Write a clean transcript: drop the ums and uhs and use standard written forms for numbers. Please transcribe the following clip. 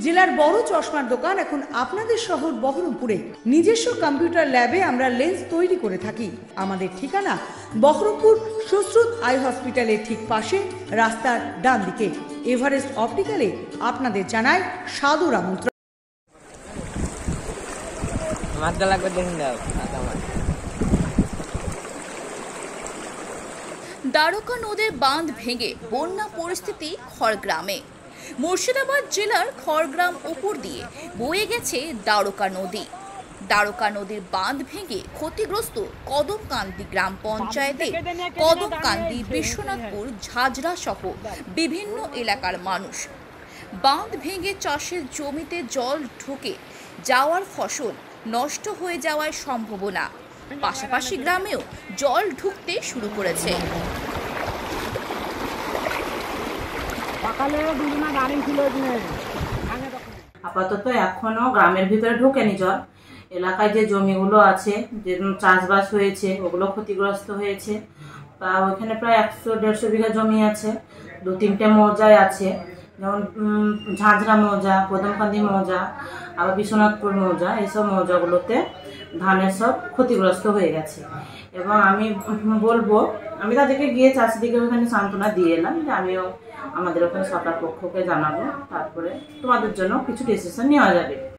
জেলার বড় চশমার দোকান এখন আপনাদের শহর বহরমপুরে। নিজস্ব কম্পিউটার ল্যাবে আমরা লেন্স তৈরি করে থাকি। আমাদের ঠিকানা বহরমপুর সুশ্রুত আই হসপিটালের ঠিক পাশে, রাস্তার ডান দিকে। এভারেস্ট অপটিক্যালে আপনাদের জানায় সাদর আমন্ত্রণ। দ্বারকা নদীর বাঁধ ভেঙে বন্যা পরিস্থিতি খড়গ্রামে। মুর্শিদাবাদ জেলার খড়গ্রাম উপর দিয়ে বয়ে গেছে দ্বারকা নদী। দ্বারকা নদীর বাঁধ ভেঙে ক্ষতিগ্রস্ত কদমকান্দি গ্রাম পঞ্চায়েতে কদমকান্দি, বিশ্বনাথপুর, ঝাজরা সহ বিভিন্ন এলাকার মানুষ। বাঁধ ভেঙে চাষের জমিতে জল ঢুকে যাওয়ার ফসল নষ্ট হয়ে যাওয়ার সম্ভাবনা। পাশাপাশি গ্রামেও জল ঢুকতে শুরু করেছে। আপাতত এখনো গ্রামের ভিতরে ঢোকেনি জল। এলাকায় যে জমিগুলো আছে, যে চাষবাস হয়েছে, ওগুলো ক্ষতিগ্রস্ত হয়েছে। তা ওইখানে প্রায় 100-150 বিঘা জমি আছে। 2-3টে মৌজায় আছে, যেমন ঝাঁঝরা মৌজা, কদমকান্দি মৌজা, আবার বিশ্বনাথপুর মৌজা। এইসব মৌজাগুলোতে ধানের সব ক্ষতিগ্রস্ত হয়ে গেছে। এবং আমি বলবো, আমি তাদেরকে গিয়ে চাষিদিকে ওখানে সান্ত্বনা দিয়ে এলাম যে আমিও আমাদের ওখানে সরকার পক্ষকে জানাবো, তারপরে তোমাদের জন্য কিছু ডিসিশন নেওয়া যাবে।